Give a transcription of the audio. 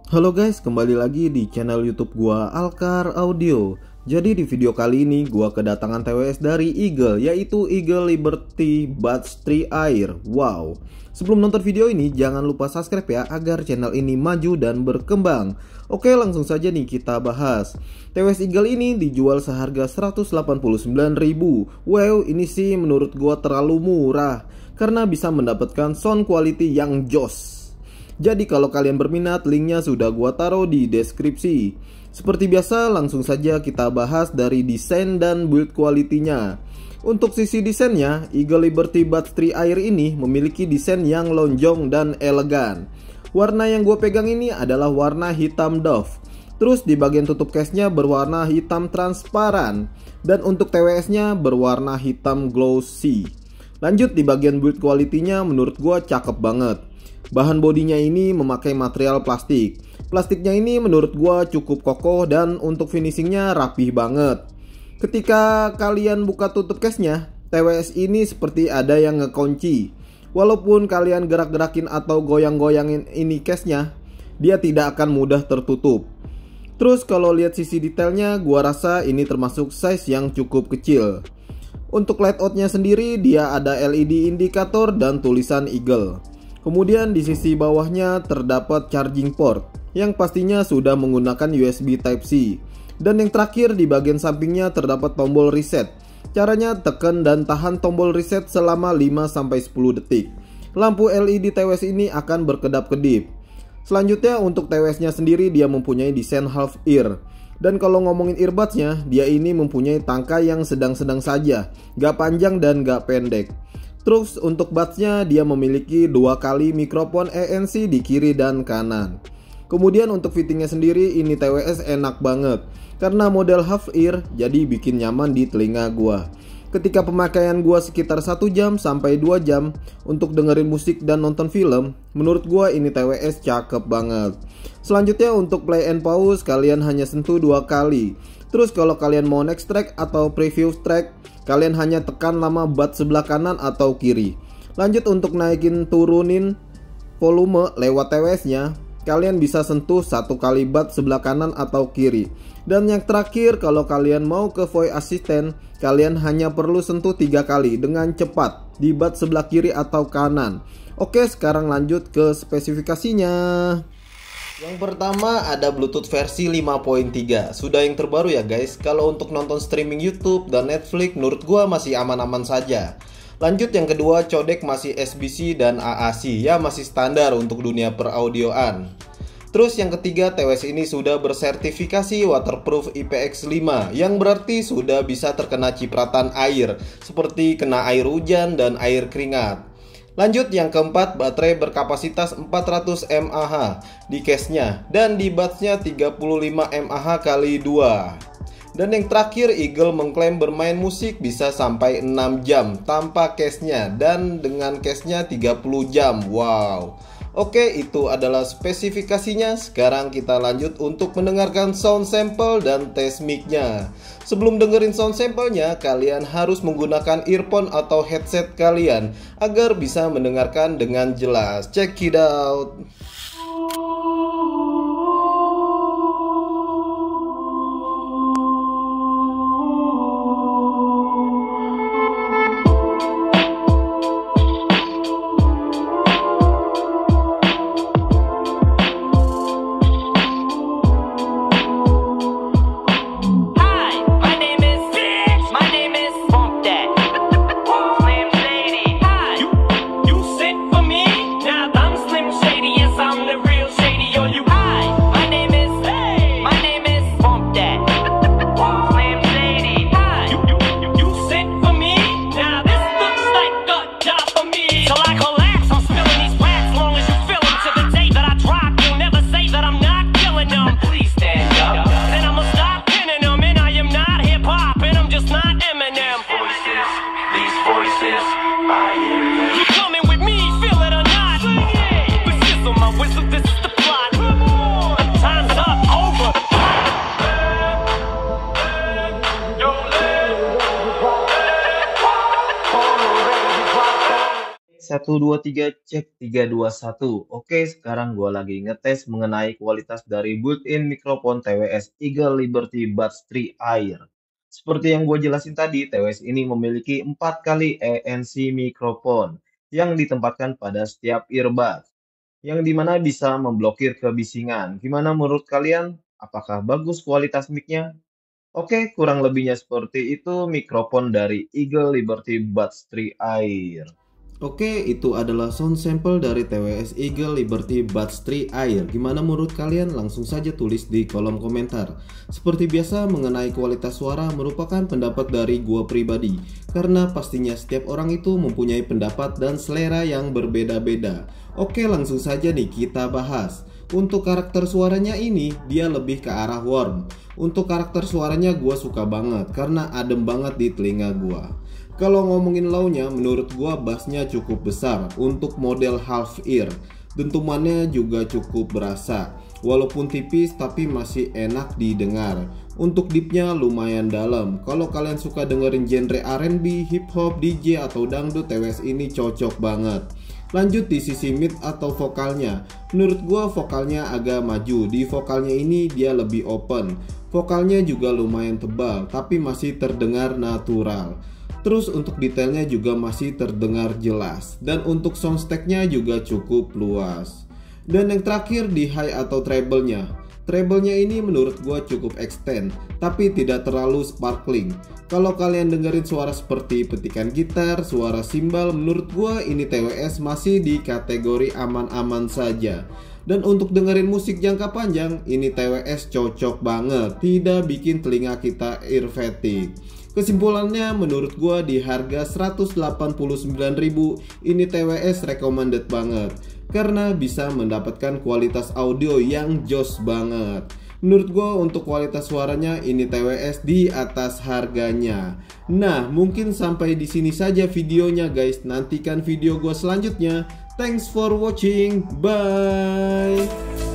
Halo guys, kembali lagi di channel YouTube gua Alkar Audio. Jadi di video kali ini gua kedatangan TWS dari Eagle, yaitu Eagle Liberty Buds 3 Air. Wow. Sebelum nonton video ini jangan lupa subscribe ya agar channel ini maju dan berkembang. Oke, langsung saja nih kita bahas. TWS Eagle ini dijual seharga 189.000. Wow, ini sih menurut gua terlalu murah karena bisa mendapatkan sound quality yang joss. Jadi kalau kalian berminat, linknya sudah gua taruh di deskripsi. Seperti biasa, langsung saja kita bahas dari desain dan build quality-nya. Untuk sisi desainnya, Eagle Liberty Buds 3 Air ini memiliki desain yang lonjong dan elegan. Warna yang gue pegang ini adalah warna hitam doff. Terus di bagian tutup case-nya berwarna hitam transparan. Dan untuk TWS-nya berwarna hitam glossy. Lanjut di bagian build quality-nya, menurut gue cakep banget. Bahan bodinya ini memakai material plastik. Plastiknya ini menurut gua cukup kokoh dan untuk finishingnya rapih banget. Ketika kalian buka tutup case-nya, TWS ini seperti ada yang ngekunci. Walaupun kalian gerak-gerakin atau goyang-goyangin ini case-nya, dia tidak akan mudah tertutup. Terus kalau lihat sisi detailnya, gua rasa ini termasuk size yang cukup kecil. Untuk layout-nya sendiri, dia ada LED indikator dan tulisan Eagle. Kemudian di sisi bawahnya terdapat charging port yang pastinya sudah menggunakan USB Type-C. Dan yang terakhir di bagian sampingnya terdapat tombol reset. Caranya tekan dan tahan tombol reset selama 5-10 detik. Lampu LED TWS ini akan berkedap-kedip. Selanjutnya untuk TWS-nya sendiri dia mempunyai desain half ear. Dan kalau ngomongin earbuds-nya, dia ini mempunyai tangkai yang sedang-sedang saja, gak panjang dan gak pendek. Terus untuk buds-nya dia memiliki 2 kali mikrofon ANC di kiri dan kanan. Kemudian untuk fittingnya sendiri ini TWS enak banget karena model half ear jadi bikin nyaman di telinga gua. Ketika pemakaian gua sekitar 1 jam sampai 2 jam untuk dengerin musik dan nonton film, menurut gua ini TWS cakep banget. Selanjutnya untuk play and pause kalian hanya sentuh 2 kali. Terus kalau kalian mau next track atau preview track, kalian hanya tekan nama buds sebelah kanan atau kiri. Lanjut untuk naikin turunin volume lewat TWS-nya, kalian bisa sentuh 1 kali buds sebelah kanan atau kiri. Dan yang terakhir, kalau kalian mau ke voice assistant, kalian hanya perlu sentuh 3 kali dengan cepat di buds sebelah kiri atau kanan. Oke, sekarang lanjut ke spesifikasinya. Yang pertama ada Bluetooth versi 5.3. Sudah yang terbaru ya guys. Kalau untuk nonton streaming YouTube dan Netflix menurut gua masih aman-aman saja. Lanjut yang kedua, codec masih SBC dan AAC. Ya masih standar untuk dunia peraudioan. Terus yang ketiga, TWS ini sudah bersertifikasi waterproof IPX5, yang berarti sudah bisa terkena cipratan air seperti kena air hujan dan air keringat. Lanjut yang keempat, baterai berkapasitas 400 mAh di case-nya dan di buds-nya 35 mAh kali 2. Dan yang terakhir, Eagle mengklaim bermain musik bisa sampai 6 jam tanpa case-nya dan dengan case-nya 30 jam. Wow. Oke, itu adalah spesifikasinya. Sekarang kita lanjut untuk mendengarkan sound sample dan tes mic-nya. Sebelum dengerin sound sample-nya, kalian harus menggunakan earphone atau headset kalian agar bisa mendengarkan dengan jelas. Check it out. Yes, 1 2 3 cek 3 2 1. Oke, sekarang gua lagi ngetes mengenai kualitas dari built-in mikrofon TWS Eagle Liberty Buds 3 Air. Seperti yang gue jelasin tadi, TWS ini memiliki 4 kali ANC mikrofon yang ditempatkan pada setiap earbud, yang dimana bisa memblokir kebisingan. Gimana menurut kalian? Apakah bagus kualitas mic-nya? Oke, kurang lebihnya seperti itu mikrofon dari Eagle Liberty Buds 3 Air. Oke, itu adalah sound sample dari TWS Eagle Liberty Buds 3 Air. Gimana menurut kalian? Langsung saja tulis di kolom komentar. Seperti biasa, mengenai kualitas suara merupakan pendapat dari gua pribadi, karena pastinya setiap orang itu mempunyai pendapat dan selera yang berbeda-beda. Oke, langsung saja nih kita bahas. Untuk karakter suaranya ini, dia lebih ke arah warm. Untuk karakter suaranya gua suka banget, karena adem banget di telinga gua. Kalau ngomongin low-nya, menurut gua bassnya cukup besar untuk model half ear. Dentumannya juga cukup berasa, walaupun tipis tapi masih enak didengar. Untuk deepnya lumayan dalam. Kalau kalian suka dengerin genre R&B, hip hop, DJ atau dangdut, TWS ini cocok banget. Lanjut di sisi mid atau vokalnya. Menurut gua vokalnya agak maju. Di vokalnya ini dia lebih open. Vokalnya juga lumayan tebal tapi masih terdengar natural. Terus untuk detailnya juga masih terdengar jelas. Dan untuk soundstack-nya juga cukup luas. Dan yang terakhir di high atau treble-nya. Treble-nya ini menurut gua cukup extend, tapi tidak terlalu sparkling. Kalau kalian dengerin suara seperti petikan gitar, suara simbal, menurut gua ini TWS masih di kategori aman-aman saja. Dan untuk dengerin musik jangka panjang, ini TWS cocok banget, tidak bikin telinga kita ear fatigue. Kesimpulannya menurut gua di harga 189.000 ini TWS recommended banget karena bisa mendapatkan kualitas audio yang jos banget. Menurut gua untuk kualitas suaranya ini TWS di atas harganya. Nah, mungkin sampai di sini saja videonya guys. Nantikan video gua selanjutnya. Thanks for watching. Bye.